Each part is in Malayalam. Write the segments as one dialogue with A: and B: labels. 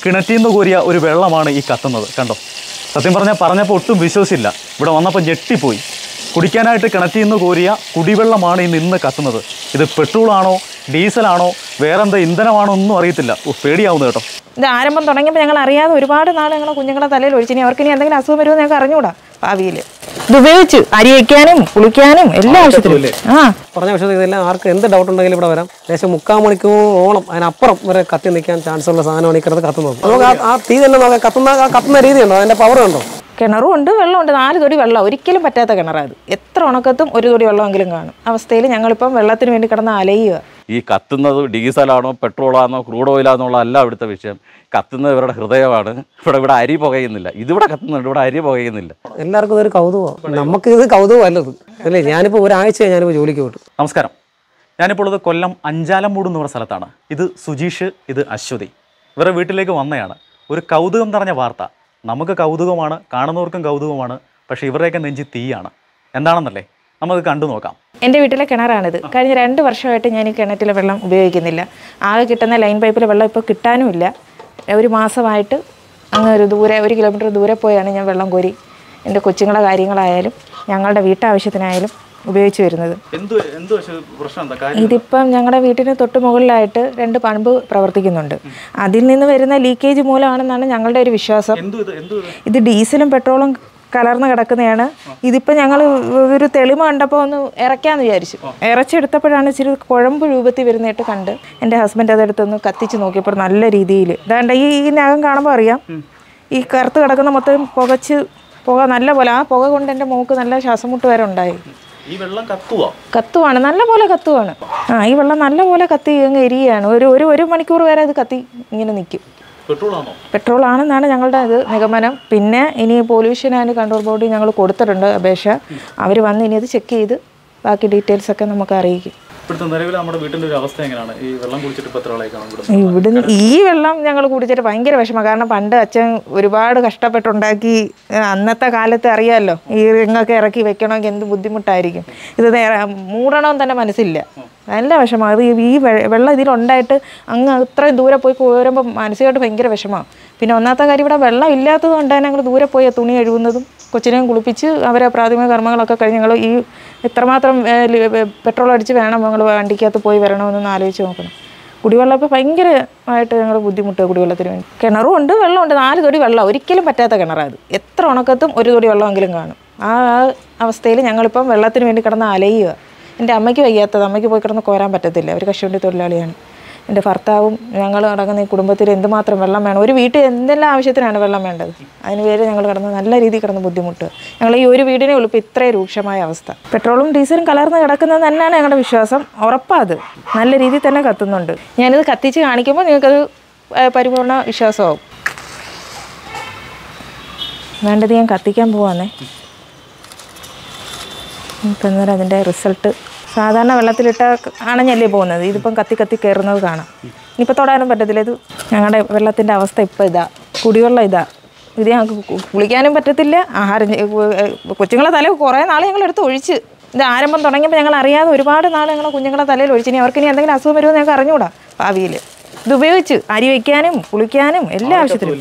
A: കിണറ്റിൽ നിന്ന് കോരിയ ഒരു വെള്ളമാണ് ഈ കത്തുന്നത്. കണ്ടോ, സത്യം പറഞ്ഞപ്പോൾ ഒട്ടും വിശ്വസിച്ചില്ല. ഇവിടെ വന്നപ്പോൾ ഞെട്ടിപ്പോയി. കുടിക്കാനായിട്ട് കിണറ്റിൽ നിന്ന് കോരിയ കുടിവെള്ളമാണ് ഈ നിന്ന് കത്തുന്നത്. ഇത് പെട്രോളാണോ ഡീസലാണോ വേറെന്താ ഇന്ധനമാണോ ഒന്നും അറിയത്തില്ല. പേടിയാവുന്നത് കേട്ടോ.
B: ഇത് ആരംഭം തുടങ്ങിയപ്പോൾ ഞങ്ങൾ അറിയാതെ ഒരുപാട് നാൾ ഞങ്ങളെ കുഞ്ഞുങ്ങളെ തലയിൽ ഒഴിച്ചു. ഇനി അവർക്ക് ഇനി എന്തെങ്കിലും അസുഖം വരുമോ ഞങ്ങൾക്ക് അറിഞ്ഞുകൂടാ. ഭാവിയിൽ ഇത് ഉപയോഗിച്ച് അരി വയ്ക്കാനും കുളിക്കാനും എല്ലാ ആവശ്യത്തിലും
C: പറഞ്ഞ പക്ഷേ ഇതെല്ലാം ആർക്ക് എന്ത് ഡൗട്ട് ഉണ്ടെങ്കിലും ഇവിടെ വരാം. ഏകദേശം 3/4 മണിക്കൂറോളം അതിനപ്പുറം വരെ കത്തി നിൽക്കാൻ ചാൻസ് ഉള്ള സാധനമാണ് ഈ കിടന്ന് കത്തുന്നത്. നമുക്ക് ആ തീ തന്നെ നോക്കാം. കത്തുന്ന രീതിയുണ്ടോ, അതിന്റെ പവർ ഉണ്ടോ?
B: കിണറും ഉണ്ട്, വെള്ളമുണ്ട്. 4 തൊടി വെള്ളം. ഒരിക്കലും പറ്റാത്ത കിണറാണ്. എത്ര ഉണക്കത്തും 1 തൊടി വെള്ളമെങ്കിലും കാണും. അവസ്ഥയിൽ ഞങ്ങളിപ്പം വെള്ളത്തിന് വേണ്ടി കിടന്ന് അലയുക.
A: ഈ കത്തുന്നത് ഡീസലാണോ പെട്രോളാണോ ക്രൂഡ് ഓയിലാണെന്നുള്ള അല്ല ഇവിടുത്തെ വിഷയം. കത്തുന്നത് ഇവരുടെ ഹൃദയമാണ്. ഇവിടെ അരി പുകയുന്നില്ല. ഇതിവിടെ കത്തുന്നുണ്ട്, ഇവിടെ അരി പുകയുന്നില്ല.
C: എല്ലാവർക്കും ഇതൊരു കൗതുകമാണ്. നമുക്ക് ഇത് കൗതുകമല്ലത് അല്ലേ. ഞാനിപ്പോൾ ഒരാഴ്ച ഞാനിപ്പോൾ ജോലിക്ക് വിട്ടു.
A: നമസ്കാരം. ഞാനിപ്പോൾ ഉള്ളത് കൊല്ലം അഞ്ചാലമ്മൂട് എന്ന് പറഞ്ഞ സ്ഥലത്താണ്. ഇത് സുജീഷ്, ഇത് അശ്വതി. ഇവരുടെ വീട്ടിലേക്ക് വന്നതാണ്. ഒരു കൗതുകം നിറഞ്ഞ വാർത്ത. നമുക്ക് കൗതുകമാണ്, കാണുന്നവർക്കും കൗതുകമാണ്. പക്ഷേ ഇവരുടെയൊക്കെ നെഞ്ചി തീയാണ്. എന്താണെന്നല്ലേ, നമുക്ക് കണ്ടു നോക്കാം.
B: എൻ്റെ വീട്ടിലെ കിണറാണിത്. കഴിഞ്ഞ 2 വർഷമായിട്ട് ഞാൻ ഈ കിണറ്റിലെ വെള്ളം ഉപയോഗിക്കുന്നില്ല. ആകെ കിട്ടുന്ന ലൈൻ പൈപ്പിലെ വെള്ളം ഇപ്പോൾ കിട്ടാനുമില്ല. 1 മാസമായിട്ട് അങ്ങ് ഒരു 1 കിലോമീറ്റർ ദൂരെ പോയാണ് ഞാൻ വെള്ളം കോരി എൻ്റെ കൊച്ചുങ്ങളെ കാര്യങ്ങളായാലും ഞങ്ങളുടെ വീട്ടാവശ്യത്തിനായാലും ഉപയോഗിച്ച് വരുന്നത്. ഇതിപ്പം ഞങ്ങളുടെ വീട്ടിന് തൊട്ട് മുകളിലായിട്ട് 2 പമ്പ് പ്രവർത്തിക്കുന്നുണ്ട്. അതിൽ നിന്ന് വരുന്ന ലീക്കേജ് മൂലമാണെന്നാണ് ഞങ്ങളുടെ ഒരു വിശ്വാസം. ഇത് ഡീസലും പെട്രോളും കലർന്ന് കിടക്കുന്നതാണ്. ഇതിപ്പോൾ ഞങ്ങൾ ഒരു തെളിമ കണ്ടപ്പോൾ ഒന്ന് ഇറക്കാമെന്ന് വിചാരിച്ചു. ഇറച്ചെടുത്തപ്പോഴാണ് ഇച്ചിരി കുഴമ്പ് രൂപത്തിൽ വരുന്നതായിട്ട് കണ്ട് എൻ്റെ ഹസ്ബൻഡ് അതെടുത്തൊന്ന് കത്തിച്ച് നോക്കിയപ്പോൾ നല്ല രീതിയിൽ ഇതാണ്ട് ഈ നകം കാണുമ്പോൾ അറിയാം. ഈ കറുത്ത് കിടക്കുന്ന മൊത്തം പുക നല്ല പോലെ. ആ പുക കൊണ്ട് എൻ്റെ മോൾക്ക് നല്ല ശ്വാസം മുട്ട് വരെ ഉണ്ടായി. കത്തുവാണ്, നല്ല പോലെ കത്തുവാണ്. ഈ വെള്ളം നല്ല പോലെ കത്തി അങ്ങ് എരിയാണ്. ഒരു മണിക്കൂർ വരെ അത് കത്തി ഇങ്ങനെ നിൽക്കും. പെട്രോൾ ആണെന്നാണ് ഞങ്ങളുടെ ഇത് നിഗമനം. പിന്നെ ഇനി പൊല്യൂഷൻ ആൻഡ് കൺട്രോൾ ബോർഡിൽ ഞങ്ങൾ കൊടുത്തിട്ടുണ്ട് അപേക്ഷ. അവർ വന്ന് ഇനി അത് ചെക്ക് ചെയ്ത് ബാക്കി ഡീറ്റെയിൽസ് ഒക്കെ നമുക്ക് അറിയിക്കും. ഇവിടുന്ന് ഈ വെള്ളം ഞങ്ങൾ കുടിച്ചിട്ട് ഭയങ്കര വിഷമം. കാരണം പണ്ട് അച്ഛൻ ഒരുപാട് കഷ്ടപ്പെട്ടുണ്ടാക്കി. അന്നത്തെ കാലത്ത് അറിയാമല്ലോ, ഈ റിങ്ങൊക്കെ ഇറക്കി വെക്കണമെങ്കിൽ എന്ത് ബുദ്ധിമുട്ടായിരിക്കും. ഇത് മൂടണമെന്ന് തന്നെ മനസ്സില്ല. നല്ല വിഷമമാണ്. അത് ഈ വെള്ളം ഇതിലുണ്ടായിട്ട് അങ്ങ് അത്രയും ദൂരെ പോയി കോരുമ്പോൾ മാനസികമായിട്ട് ഭയങ്കര വിഷമമാണ്. പിന്നെ ഒന്നാമത്തെ കാര്യം ഇവിടെ വെള്ളം ഇല്ലാത്തത് കൊണ്ട് തന്നെ ഞങ്ങൾ ദൂരെ പോയി തുണി കഴുകുന്നതും കൊച്ചിനെയും കുളിപ്പിച്ച് അവരെ പ്രാഥമിക കർമ്മങ്ങളൊക്കെ കഴിഞ്ഞ് ഞങ്ങൾ ഈ എത്രമാത്രം പെട്രോൾ അടിച്ച് വേണം ഞങ്ങൾ വണ്ടിക്കകത്ത് പോയി വരണമെന്നൊന്ന് ആലോചിച്ച് നോക്കണം. കുടിവെള്ളം ഇപ്പോൾ ഭയങ്കരമായിട്ട് ഞങ്ങൾ ബുദ്ധിമുട്ട് കുടിവെള്ളത്തിന് വേണ്ടി. കിണറും ഉണ്ട്, വെള്ളമുണ്ട്. 4 തൊടി വെള്ളം. ഒരിക്കലും പറ്റാത്ത കിണറാണ്. എത്ര ഉണക്കത്തും 1 തൊടി വെള്ളമെങ്കിലും കാണും. ആ അവസ്ഥയിൽ ഞങ്ങളിപ്പം വെള്ളത്തിന് വേണ്ടി കിടന്ന് അലയുക. എൻ്റെ അമ്മയ്ക്ക് വയ്യാത്തത്. അമ്മയ്ക്ക് പോയി കിടന്ന് കോരാൻ പറ്റത്തില്ല. അവർ കശുവണ്ടി തൊഴിലാളിയാണ്. എൻ്റെ ഭർത്താവും ഞങ്ങൾ അടങ്ങുന്ന ഈ കുടുംബത്തിൽ എന്തുമാത്രം വെള്ളം വേണം. ഒരു വീട്ടിൽ എന്തെല്ലാം ആവശ്യത്തിനാണ് വെള്ളം വേണ്ടത്. അതിന് പേര് ഞങ്ങൾ കിടന്ന് നല്ല രീതിയിൽ കിടന്ന് ബുദ്ധിമുട്ട്. ഞങ്ങൾ ഈ ഒരു വീടിനെ ഉള്ളൂ ഇപ്പോൾ ഇത്രയും രൂക്ഷമായ അവസ്ഥ. പെട്രോളും ഡീസലും കലർന്ന് കിടക്കുന്നത് തന്നെയാണ് ഞങ്ങളുടെ വിശ്വാസം. ഉറപ്പാത് നല്ല രീതിയിൽ തന്നെ കത്തുന്നുണ്ട്. ഞാനിത് കത്തിച്ച് കാണിക്കുമ്പോൾ നിങ്ങൾക്കത് പരിപൂർണ വിശ്വാസമാവും. വേണ്ടത് ഞാൻ കത്തിക്കാൻ പോവാന്നേ. ഇപ്പം അന്നേരം അതിൻ്റെ റിസൾട്ട് സാധാരണ വെള്ളത്തിലിട്ട അണഞ്ഞല്ലേ പോകുന്നത്. ഇതിപ്പം കത്തി കയറുന്നത് കാണാം. ഇനിയിപ്പോൾ തൊടാനും പറ്റത്തില്ല. ഇത് ഞങ്ങളുടെ വെള്ളത്തിൻ്റെ അവസ്ഥ ഇപ്പോൾ ഇതാ. കുടിവെള്ളം ഇതാ. ഇത് ഞങ്ങൾക്ക് കുളിക്കാനും പറ്റത്തില്ല. ആഹാരം കൊച്ചുങ്ങളെ തല കുറേ നാൾ ഞങ്ങളെടുത്ത് ഒഴിച്ച്. ഇത് ആരംഭം തുടങ്ങിയപ്പോൾ ഞങ്ങൾ അറിയാതെ ഒരുപാട് നാൾ ഞങ്ങളെ കുഞ്ഞുങ്ങളെ തലയിൽ ഒഴിച്ച്. ഇനി അവർക്ക് ഇനി എന്തെങ്കിലും അസുഖം വരുമോ ഞങ്ങൾക്ക് അറിഞ്ഞുകൂടാ. ഭാവിയിൽ ഇത് ഉപയോഗിച്ച് അരി വയ്ക്കാനും കുളിക്കാനും എല്ലാ ആവശ്യത്തിനും.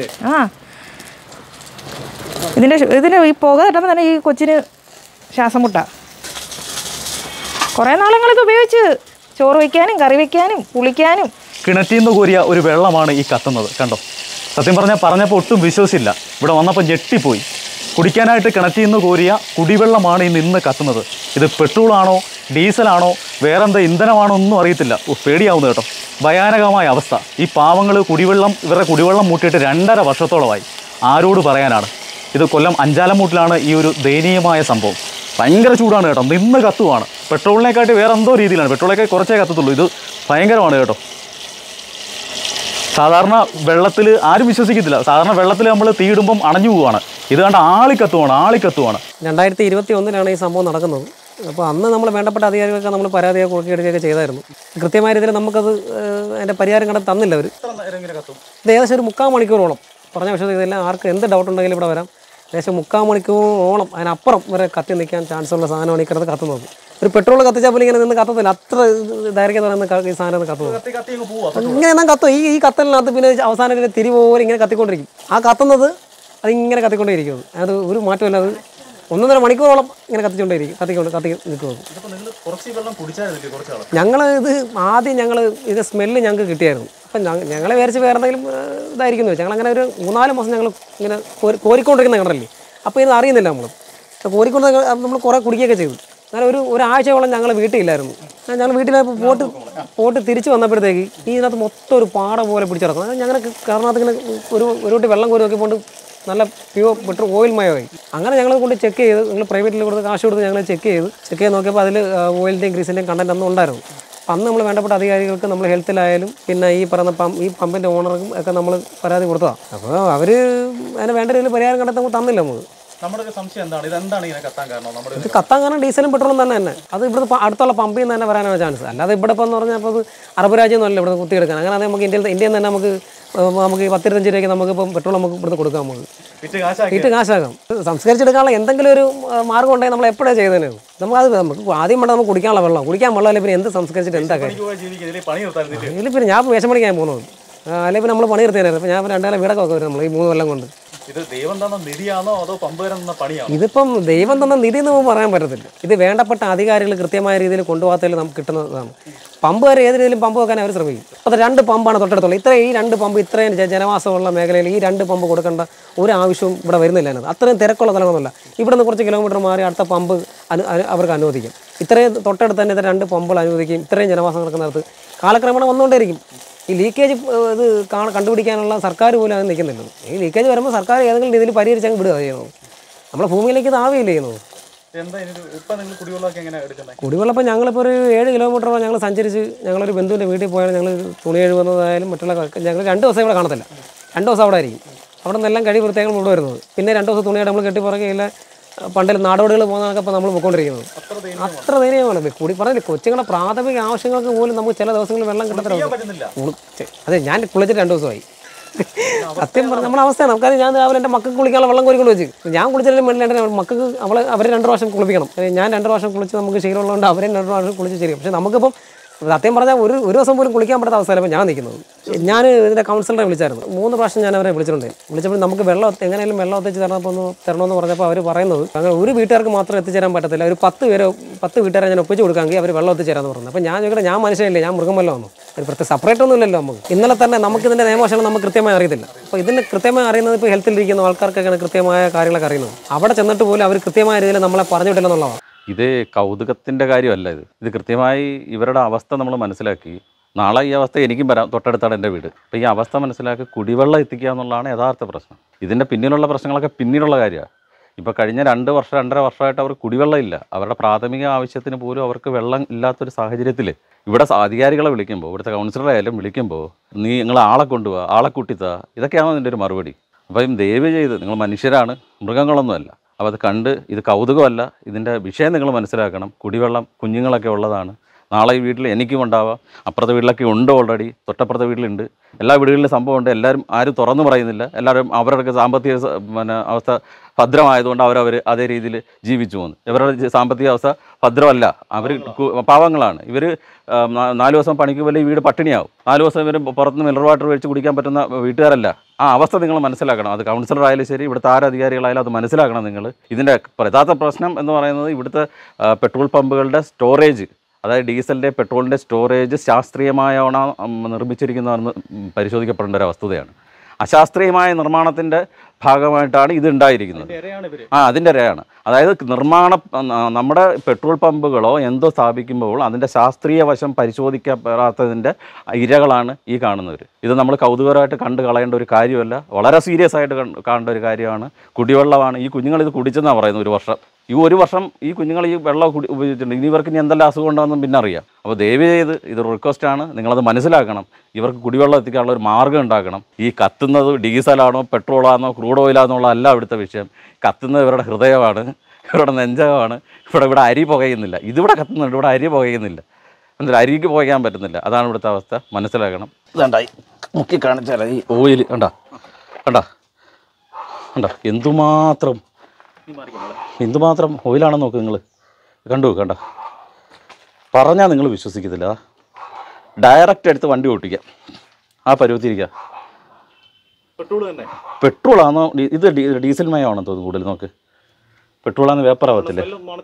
B: ഇതിൻ്റെ ഈ പുക കിട്ടുമ്പോൾ തന്നെ ഈ കൊച്ചിന് ശ്വാസം മുട്ടാണ്. കുറേ നാളങ്ങളിത് ഉപയോഗിച്ച് ചോറ് വയ്ക്കാനും കറി വയ്ക്കാനും കുളിക്കാനും.
A: കിണറ്റിൽ നിന്ന് കോരിയ ഒരു വെള്ളമാണ് ഈ കത്തുന്നത്. കണ്ടോ, സത്യം പറഞ്ഞപ്പോൾ ഒട്ടും വിശ്വസിച്ചില്ല. ഇവിടെ വന്നപ്പോൾ ഞെട്ടിപ്പോയി. കുടിക്കാനായിട്ട് കിണറ്റിൽ നിന്ന് കോരിയ കുടിവെള്ളമാണ് ഈ നിന്ന് കത്തുന്നത്. ഇത് പെട്രോളാണോ ഡീസലാണോ വേറെന്താ ഇന്ധനമാണോ ഒന്നും അറിയത്തില്ല. പേടിയാവുന്നത് കേട്ടോ. ഭയാനകമായ അവസ്ഥ. ഈ പാവങ്ങൾ ഇവരുടെ കുടിവെള്ളം മൂട്ടിയിട്ട് 2.5 വർഷത്തോളമായി. ആരോട് പറയാനാണ്. ഇത് കൊല്ലം അഞ്ചാലമ്മൂട്ടിലാണ് ഈ ഒരു ദയനീയമായ സംഭവം. ഭയങ്കര ചൂടാണ് കേട്ടോ. നിന്ന് കത്തുവാണ്. പെട്രോളിനെക്കാട്ടി വേറെ എന്തോ രീതിയിലാണ്. പെട്രോളൊക്കെ കുറച്ചേ കത്തത്തുള്ളൂ. ഇത് ഭയങ്കരമാണ് കേട്ടോ. സാധാരണ വെള്ളത്തിൽ ആരും വിശ്വസിക്കത്തില്ല. സാധാരണ വെള്ളത്തിൽ നമ്മൾ തീയിടുമ്പം അണഞ്ഞു പോവുകയാണ്. ഇത് കണ്ട ആളിക്കത്തുവാണ്.
C: 2021 ഈ സംഭവം നടക്കുന്നത്. അപ്പോൾ അന്ന് നമ്മൾ വേണ്ടപ്പെട്ട അധികാരികൾക്ക് നമ്മൾ പരാതിയൊക്കെ കൊടുക്കുകയൊക്കെ ചെയ്തായിരുന്നു. കൃത്യമായ രീതിയിൽ നമുക്കത് അതിൻ്റെ പരിഹാരം കണ്ടെത്തി തന്നില്ല അവർ. ഇത് ഏകദേശം ഒരു 3/4 മണിക്കൂറോളം. പറഞ്ഞ പക്ഷേ ഇതെല്ലാം ആർക്ക് എന്ത് ഡൗട്ട് ഉണ്ടെങ്കിലും ഇവിടെ വരാം. ഏകദേശം 3/4 മണിക്കൂറോളം അതിനപ്പുറം വരെ കത്തി നിൽക്കാൻ ചാൻസ് ഉള്ള സാധനമാണ് ഈ കിടന്ന് കത്തുന്നത്. ഒരു പെട്രോൾ കത്തിച്ചാൽ പോലും ഇങ്ങനെ നിന്ന് കത്തത്തില്ല, അത്ര ദൈർഘ്യം ഈ സാധനം കത്തുന്നത്. ഇങ്ങനെ എന്നാൽ കത്തും. ഈ കത്തലിനകത്ത് പിന്നെ അവസാനം തിരിപോലെ ഇങ്ങനെ കത്തിക്കൊണ്ടിരിക്കും. ആ കത്തുന്നത് അതിങ്ങനെ കത്തിക്കൊണ്ടേയിരിക്കും. അത് ഒരു മാറ്റമില്ല. അത് 1.5 മണിക്കൂറോളം ഇങ്ങനെ കത്തിക്കൊണ്ടേയിരിക്കും, കത്തി നിൽക്കുന്നത്. ഞങ്ങൾ ഇത് ആദ്യം ഇത് സ്മെല്ല് ഞങ്ങൾക്ക് കിട്ടിയായിരുന്നു. അപ്പം ഞങ്ങളെ വിചാരിച്ച് വേറെ എന്തെങ്കിലും ഇതായിരിക്കും വെച്ചാൽ ഞങ്ങളങ്ങനെ ഒരു 3-4 മാസം ഞങ്ങൾ ഇങ്ങനെ കോരിക്കൊണ്ടിരിക്കുന്ന കണ്ടല്ലേ. അപ്പോൾ ഇത് അറിയുന്നില്ല നമ്മൾ കോരിക്കൊണ്ട് നമ്മൾ കുറേ കുടിക്കുകയൊക്കെ ചെയ്തു. അങ്ങനെ ഒരാഴ്ചയോളം ഞങ്ങൾ വീട്ടിലില്ലായിരുന്നു. ഞങ്ങൾ വീട്ടിൽ പോട്ട് തിരിച്ച് വന്നപ്പോഴത്തേക്ക് ഇതിനകത്ത് മൊത്തം ഒരു പാട പോലെ പിടിച്ചിറക്കും. ഞങ്ങൾക്ക് കാരണത്ത് ഇങ്ങനെ ഒരു കുട്ടി വെള്ളം കോരി നോക്കിക്കൊണ്ട് നല്ല പ്യൂർ പെട്രോൾ ഓയിൽ മയമായി. അങ്ങനെ ഞങ്ങൾ കൊണ്ട് ചെക്ക് ചെയ്ത്, നിങ്ങൾ പ്രൈവറ്റിൽ കൊടുത്ത് കാശ് കൊടുത്ത് ഞങ്ങൾ ചെക്ക് ചെയ്ത് നോക്കിയപ്പോൾ അതിൽ ഓയിലിൻ്റെയും ഗ്രീസിൻ്റെയും കണ്ടൻറ്റ് ഒന്നും ഉണ്ടായിരുന്നു. അന്ന് നമ്മൾ വേണ്ടപ്പെട്ട അധികാരികൾക്ക് നമ്മൾ ഹെൽത്തിലായാലും പിന്നെ ഈ പറയുന്ന പമ്പിൻ്റെ ഓണർക്കും ഒക്കെ നമ്മൾ പരാതി കൊടുത്തതാണ്. അപ്പോൾ അവർ അതിന് വേണ്ട രീതിയിൽ പരിഹാരം കണ്ടെത്താൻ തന്നില്ല.
A: നമ്മുടെ സംശയം എന്താണ്, ഇതെന്താണ് ഇങ്ങനെ കത്താൻ കാരണം?
C: ഇത് കത്താൻ കാരണം ഡീസലും പെട്രോളും തന്നെ അത് ഇവിടുത്തെ അടുത്തുള്ള പമ്പിൽ നിന്ന് തന്നെ വരാനാണ് ചാൻസ്. അല്ലാതെ ഇവിടെ ഇപ്പോൾ എന്ന് പറഞ്ഞാൽ അപ്പോൾ അത് അറബ് രാജ്യമൊന്നുമല്ല ഇവിടെ കുത്തിയെടുക്കാൻ. അങ്ങനെ നമുക്ക് ഇന്ത്യയിൽ തന്നെ നമുക്ക് 10-25 രൂപയ്ക്ക് നമുക്കിപ്പം പെട്രോൾ നമുക്ക് ഇവിടുന്ന് കൊടുക്കാം. നമുക്ക് വിറ്റ് കാശാക്കാം. സംസ്കരിച്ചെടുക്കാനുള്ള എന്തെങ്കിലും ഒരു മാർഗ്ഗം ഉണ്ടെങ്കിൽ നമ്മൾ എപ്പോഴേ ചെയ്തതിന് നമുക്ക് ആദ്യം വേണ്ട നമുക്ക് കുടിക്കാൻ വെള്ളമല്ലേ പിന്നെ എന്ത് സംസ്കരിച്ചിട്ട് എന്താ കാര്യം? ഇതിൽ പിന്നെ ഞാൻ വേഷം പഠിക്കാൻ പോകുന്നത്, അല്ലെങ്കിൽ പിന്നെ നമ്മൾ പണി നിർത്തിയായിരുന്നു. ഇപ്പോൾ ഞാൻ 2 നില വീടൊക്കെ വരും നമ്മൾ ഈ 3 കൊല്ലം കൊണ്ട്. ഇതിപ്പം ദൈവം തന്ന നിധി എന്ന് പറയാൻ പറ്റത്തില്ല. ഇത് വേണ്ടപ്പെട്ട അധികാരികൾ കൃത്യമായ രീതിയിൽ കൊണ്ടുപോകാത്തതിൽ നമുക്ക് കിട്ടുന്നതാണ്. പമ്പ് വരെ ഏത് രീതിയിലും പമ്പ് വെക്കാൻ അവർ ശ്രമിക്കും. അപ്പോൾ 2 പമ്പാണ് തൊട്ടടുത്തുള്ളത്. ഈ 2 പമ്പ് ഇത്രയും ജനവാസമുള്ള മേഖലയിൽ ഈ 2 പമ്പ് കൊടുക്കേണ്ട ഒരു ആവശ്യവും ഇവിടെ വരുന്നില്ല. അതിനകത്ത് അത്രയും തിരക്കുള്ള സ്ഥലമൊന്നുമല്ല. ഇവിടെ നിന്ന് കുറച്ച് കിലോമീറ്റർ മാറി അടുത്ത പമ്പ് അവർക്ക് അനുവദിക്കും. ഇത്രയും തൊട്ടടുത്ത് തന്നെ 2 പമ്പുകൾ അനുവദിക്കും. ഇത്രയും ജനവാസം നടക്കുന്നിടത്ത് കാലക്രമേണ വന്നുകൊണ്ടേയിരിക്കും. ഈ ലീക്കേജ് ഇത് കണ്ടുപിടിക്കാനുള്ള സർക്കാർ പോലും അത് നിൽക്കുന്നില്ല. ഈ ലീക്കേജ് വരുമ്പോൾ സർക്കാർ ഏതെങ്കിലും രീതിയിൽ പരിഹരിച്ചങ്ങ് വിടുക ചെയ്യുന്നത്. നമ്മുടെ ഭൂമിയിലേക്ക് ഇത് ആവില്ല ചെയ്യുന്നത്. കുടിവെള്ളം ഇപ്പം ഞങ്ങളിപ്പോൾ ഒരു 7 കിലോമീറ്ററോളം ഞങ്ങൾ സഞ്ചരിച്ച് ഞങ്ങളൊരു ബന്ധുവിൻ്റെ വീട്ടിൽ പോയാൽ ഞങ്ങൾ തുണി കഴുകുന്നതായാലും മറ്റുള്ള ഞങ്ങൾ 2 ദിവസം ഇവിടെ കാണത്തില്ല. 2 ദിവസം അവിടെ ആയിരിക്കും. അവിടെ നിന്നെല്ലാം കഴി വൃത്തിയായി ഇവിടെ വരുന്നത്. പിന്നെ 2 ദിവസം തുണിയായിട്ട് നമ്മൾ കെട്ടിപ്പുറകെയില്ല. പണ്ടിൽ നാടോടികൾ പോകുന്നതൊക്കെ ഇപ്പോൾ നമ്മൾ പോയിക്കൊണ്ടിരിക്കുന്നത്. അത്ര ധൈര്യമാണ്. കൂടി പറഞ്ഞില്ല, കൊച്ചുങ്ങളുടെ പ്രാഥമിക ആവശ്യങ്ങൾക്ക് പോലും നമുക്ക് ചില ദിവസങ്ങളിൽ വെള്ളം കിട്ടത്തില്ല. അതെ, ഞാൻ കുളിച്ചിട്ട് 2 ദിവസമായി. സത്യം പറഞ്ഞ നമ്മുടെ അവസ്ഥയാണ്. നമുക്കത് ഞാൻ രാവിലെ എൻ്റെ മക്കൾക്ക് കുളിക്കാനുള്ള വെള്ളം കോരിക്കൊണ്ട് വെച്ച് ഞാൻ കുളിച്ചിട്ടും വേണ്ടില്ല. മക്കൾക്ക് അവരെ 2 പ്രാവശ്യം കുളിപ്പിക്കണം. ഞാൻ 2 പ്രാവശ്യം കുളിച്ച് നമുക്ക് ശീലമുള്ളതുകൊണ്ട് അവരെ 2 പ്രാവശ്യം കുളിച്ച് ശരിക്കും. പക്ഷേ നമുക്കിപ്പം സത്യം പറഞ്ഞാൽ ഒരു ദിവസം പോലും കുളിക്കാൻ പറ്റാത്ത അവസ്ഥയിലാണ് ഞാൻ നിൽക്കുന്നത്. ഞാൻ ഇതിൻ്റെ കൗൺസിലറെ വിളിച്ചായിരുന്നു. 3 പ്രാവശ്യം ഞാൻ അവരെ വിളിച്ചിട്ടുണ്ടെങ്കിൽ നമുക്ക് വെള്ളം എങ്ങനെയും വെള്ളം എത്തിച്ച് തരണമെന്ന് പറഞ്ഞപ്പോൾ അവർ പറയുന്നത് അങ്ങനെ ഒരു വീട്ടുകാർക്ക് മാത്രം എത്തിച്ചേരാൻ പറ്റത്തില്ല. ഒരു 10 വീട്ടുകാരെ ഞാൻ ഒപ്പിച്ച് കൊടുക്കാമെങ്കിൽ അവർ വെള്ളം എത്തിച്ചേരാന്ന് പറഞ്ഞു. അപ്പോൾ ഞാൻ ചോദിക്കട്ടെ, ഞാൻ മനുഷ്യനല്ലേ, ഞാൻ മൃഗമല്ലോ ഒന്നും ഒരു പ്രത്യേക സെപ്പറേറ്റ് ഒന്നും ഇല്ലല്ലോ നമുക്ക്. ഇന്നലെ തന്നെ നമുക്ക് ഇതിൻ്റെ നിയമവശങ്ങൾ നമുക്ക് കൃത്യമായി അറിയത്തില്ല. അപ്പോൾ ഇതിന് കൃത്യമായി അറിയുന്നത് ഇപ്പോൾ ഹെൽത്തിലിരിക്കുന്ന ആൾക്കാർക്കൊക്കെയാണ് കൃത്യമായ കാര്യങ്ങളൊക്കെ അറിയുന്നത്. അവിടെ ചെന്നിട്ട് പോലും അവർ കൃത്യമായ രീതിയിൽ നമ്മളെ പറഞ്ഞു വിട്ടില്ലെന്നുള്ളതാണ്.
A: ഇത് കൗതുകത്തിൻ്റെ കാര്യമല്ല. ഇത് കൃത്യമായി ഇവരുടെ അവസ്ഥ നമ്മൾ മനസ്സിലാക്കി. നാളെ ഈ അവസ്ഥ എനിക്കും വരാം, തൊട്ടടുത്താണ് എൻ്റെ വീട്. അപ്പോൾ ഈ അവസ്ഥ മനസ്സിലാക്കി കുടിവെള്ളം എത്തിക്കുക എന്നുള്ളതാണ് യഥാർത്ഥ പ്രശ്നം. ഇതിൻ്റെ പിന്നിലുള്ള പ്രശ്നങ്ങളൊക്കെ പിന്നീടുള്ള കാര്യമാണ്. ഇപ്പോൾ കഴിഞ്ഞ 2 വർഷം 2.5 വർഷമായിട്ട് അവർക്ക് കുടിവെള്ളം ഇല്ല. അവരുടെ പ്രാഥമിക ആവശ്യത്തിന് പോലും അവർക്ക് വെള്ളം ഇല്ലാത്തൊരു സാഹചര്യത്തിൽ ഇവിടെ അധികാരികളെ വിളിക്കുമ്പോൾ, ഇവിടുത്തെ കൗൺസിലറായാലും വിളിക്കുമ്പോൾ നിങ്ങൾ ആളെ കൊണ്ടുപോകുക, ആളെ കൂട്ടിത്താ, ഇതൊക്കെയാണ് അതിൻ്റെ ഒരു മറുപടി. അപ്പം ദയവ് ചെയ്ത് നിങ്ങൾ മനുഷ്യരാണ്, മൃഗങ്ങളൊന്നുമല്ല. അപ്പോൾ അത് കണ്ട് ഇത് കൗതുകമല്ല, ഇതിൻ്റെ വിഷയം നിങ്ങൾ മനസ്സിലാക്കണം. കുടിവെള്ളം കുഞ്ഞുങ്ങളൊക്കെ ഉള്ളതാണ്. നാളെ ഈ വീട്ടിൽ എനിക്കും ഉണ്ടാവാം, അപ്പുറത്തെ വീട്ടിലൊക്കെ ഉണ്ട്, ഓൾറെഡി തൊട്ടപ്പുറത്തെ വീട്ടിലുണ്ട്. എല്ലാ വീടുകളിലും സംഭവമുണ്ട്. ആരും തുറന്നു പറയുന്നില്ല. എല്ലാവരും അവരുടെ സാമ്പത്തിക അവസ്ഥ ഭദ്രമായതുകൊണ്ട് അവർ അതേ രീതിയിൽ ജീവിച്ചു പോകുന്നു. ഇവരുടെ സാമ്പത്തിക അവസ്ഥ ഭദ്രമല്ല, അവർ പാവങ്ങളാണ്. ഇവർ 4 ദിവസം പണിക്ക് പോലെ ഈ വീട് പട്ടിണിയാവും. 4 ദിവസം ഇവർ പുറത്തുനിന്ന് മിനറൽ വാട്ടർ മേടിച്ച് കുടിക്കാൻ പറ്റുന്ന വീട്ടുകാരല്ല. ആ അവസ്ഥ നിങ്ങൾ മനസ്സിലാക്കണം. അത് കൗൺസിലർ ആയാലും ശരി, ഇവിടുത്തെ അധികാരികളായാലും അത് മനസ്സിലാക്കണം നിങ്ങൾ. ഇതിൻ്റെ യഥാർത്ഥ പ്രശ്നം എന്ന് പറയുന്നത് ഇവിടുത്തെ പെട്രോൾ പമ്പുകളുടെ സ്റ്റോറേജ്, അതായത് ഡീസലിൻ്റെ പെട്രോളിൻ്റെ സ്റ്റോറേജ് ശാസ്ത്രീയമായാണ് നിർമ്മിച്ചിരിക്കുന്നതെന്ന് പരിശോധിക്കപ്പെടേണ്ട ഒരു വസ്തുതയാണ്. അശാസ്ത്രീയമായ നിർമ്മാണത്തിൻ്റെ ഭാഗമായിട്ടാണ് ഇത് ഉണ്ടായിരിക്കുന്നത്. അതിൻ്റെ രേഖയാണ്. അതായത് നമ്മുടെ പെട്രോൾ പമ്പുകളോ എന്തോ സ്ഥാപിക്കുമ്പോൾ അതിൻ്റെ ശാസ്ത്രീയ വശം പരിശോധിക്കപ്പെടാത്തതിൻ്റെ ഇരകളാണ് ഈ കാണുന്നവർ. ഇത് നമ്മൾ കൗതുകരമായിട്ട് കണ്ടു കളയേണ്ട ഒരു കാര്യമല്ല, വളരെ സീരിയസ് ആയിട്ട് കാണേണ്ട ഒരു കാര്യമാണ്. കുടിവെള്ളമാണ്. ഈ കുഞ്ഞുങ്ങൾ ഇത് കുടിച്ചെന്നാണ് പറയുന്നത്. ഒരു വർഷം ഈ കുഞ്ഞുങ്ങൾ ഈ വെള്ളം ഉപയോഗിച്ചിട്ടുണ്ട്. ഇനി ഇവർക്ക് ഇനി എന്തെല്ലാം അസുഖം ഉണ്ടാകുമെന്നും പിന്നെ അറിയാം. അപ്പോൾ ദയവ് ചെയ്ത് ഇതൊരു റിക്വസ്റ്റാണ്, നിങ്ങളത് മനസ്സിലാക്കണം. ഇവർക്ക് കുടിവെള്ളം എത്തിക്കാനുള്ള ഒരു മാർഗ്ഗം ഉണ്ടാക്കണം. ഈ കത്തുന്നത് ഡീസലാണോ പെട്രോളാണോ ക്രൂഡ് ഓയിലാണെന്നുള്ള അല്ല ഇവിടുത്തെ വിഷയം. കത്തുന്നത് ഇവരുടെ ഹൃദയമാണ്, ഇവരുടെ നെഞ്ചകമാണ്. ഇവിടെ അരി പുകയുന്നില്ല. ഇതിവിടെ കത്തുന്നുണ്ട്, ഇവിടെ അരി പുകയുന്നില്ല. എന്തായാലും അരിക്ക് പുകയാൻ പറ്റുന്നില്ല. അതാണ് ഇവിടുത്തെ അവസ്ഥ, മനസ്സിലാക്കണം. ഇതുണ്ടായി മുക്കി കാണിച്ചാൽ ഈ ഓയിൽ കണ്ടാ എന്തുമാത്രം ഓയിലാണെന്ന് നോക്ക് നിങ്ങൾ. കണ്ട
D: പറഞ്ഞാൽ നിങ്ങൾ വിശ്വസിക്കത്തില്ല. ഡയറക്റ്റ് എടുത്ത് വണ്ടി ഓട്ടിക്കുക, ആ പരുവത്തിരിക്കുക.
A: പെട്രോൾ തന്നെ.
D: പെട്രോളാണോ ഇത് ഡീസൽ മയമാണോ തോന്നുന്നു കൂടുതൽ. നോക്ക്, പെട്രോളാന്ന് വേപ്പറാവത്തില്ലേ?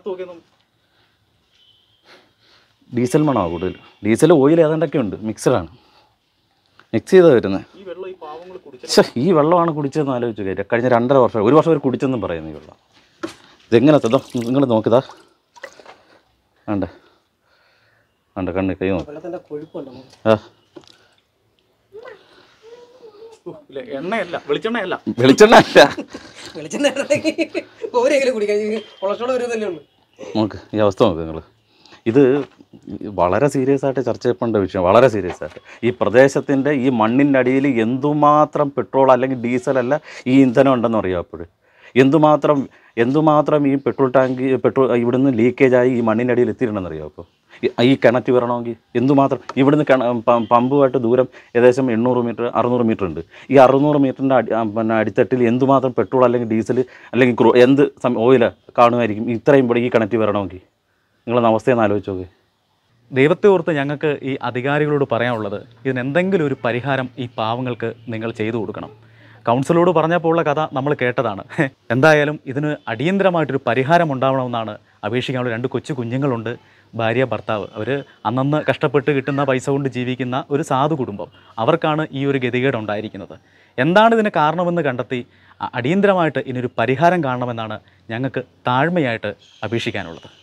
D: ഡീസൽ മണമാണ് കൂടുതൽ. ഡീസൽ ഓയിൽ ഏതാണ്ടൊക്കെ ഉണ്ട്, മിക്സഡാണ്, മിക്സ് ചെയ്താൽ വരുന്നത്. ഈ വെള്ളമാണ് കുടിച്ചതെന്ന് ആലോചിച്ച് കയറ്റുക. കഴിഞ്ഞ 2.5 വർഷം, 1 വർഷം അവർ കുടിച്ചെന്നും പറയുന്നു ഈ വെള്ളം. ഇതെങ്ങനത്തെ നിങ്ങൾ നോക്കിതാ, വേണ്ടേ വേണ്ട, കണ്ണ് കൈ നോക്ക്. ആ
A: എണ്ണയല്ല, വെളിച്ചെണ്ണയല്ല,
D: വെളിച്ചെണ്ണ അല്ല. നോക്ക് ഈ അവസ്ഥ നോക്ക് നിങ്ങൾ. ഇത് വളരെ സീരിയസ് ആയിട്ട് ചർച്ച ചെയ്യപ്പെടേണ്ട വിഷയം, വളരെ സീരിയസ് ആയിട്ട്. ഈ പ്രദേശത്തിൻ്റെ ഈ മണ്ണിൻ്റെ അടിയിൽ എന്തുമാത്രം പെട്രോൾ അല്ലെങ്കിൽ ഡീസൽ അല്ല ഈ ഇന്ധനം ഉണ്ടെന്ന് അറിയാം. അപ്പോഴും എന്തുമാത്രം ഈ പെട്രോൾ ഇവിടുന്ന് ലീക്കേജായി ഈ മണ്ണിൻ്റെ അടിയിൽ എത്തിയിട്ടുണ്ടെന്ന് അറിയാം. അപ്പോൾ ഈ കിണറ്റ് വരണമെങ്കിൽ എന്തുമാത്രം ഇവിടുന്ന് പമ്പുമായിട്ട് ദൂരം ഏകദേശം 800 മീറ്റർ 600 മീറ്റർ ഉണ്ട്. ഈ 600 മീറ്ററിൻ്റെ പിന്നെ അടിത്തട്ടിൽ എന്തുമാത്രം പെട്രോൾ അല്ലെങ്കിൽ ഡീസൽ അല്ലെങ്കിൽ എന്ത് ഓയിൽ കാണുമായിരിക്കും ഇത്രയും ഇവിടെ ഈ കിണറ്റ് വരണമെങ്കിൽ. നിങ്ങളൊന്ന് അവസ്ഥയെന്ന് ആലോചിച്ച് നോക്കി.
A: ദൈവത്തെ ഓർത്ത് ഞങ്ങൾക്ക് ഈ അധികാരികളോട് പറയാനുള്ളത്, ഇതിനെന്തെങ്കിലും ഒരു പരിഹാരം ഈ പാവങ്ങൾക്ക് നിങ്ങൾ ചെയ്തു കൊടുക്കണം. കൗൺസിലോട് പറഞ്ഞപ്പോൾ ഉള്ള കഥ നമ്മൾ കേട്ടതാണ്. എന്തായാലും ഇതിന് അടിയന്തരമായിട്ടൊരു പരിഹാരം ഉണ്ടാവണമെന്നാണ് അപേക്ഷിക്കാനുള്ള. 2 കൊച്ചു കുഞ്ഞുങ്ങളുണ്ട്, ഭാര്യ ഭർത്താവ്. അവർ അന്നന്ന് കഷ്ടപ്പെട്ട് കിട്ടുന്ന പൈസ കൊണ്ട് ജീവിക്കുന്ന ഒരു സാധു കുടുംബം. അവർക്കാണ് ഈ ഒരു ഗതികേട് ഉണ്ടായിരിക്കുന്നത്. എന്താണ് ഇതിന് കാരണമെന്ന് കണ്ടെത്തി അടിയന്തരമായിട്ട് ഇതിനൊരു പരിഹാരം കാണണമെന്നാണ് ഞങ്ങൾക്ക് താഴ്മയായിട്ട് അപേക്ഷിക്കാനുള്ളത്.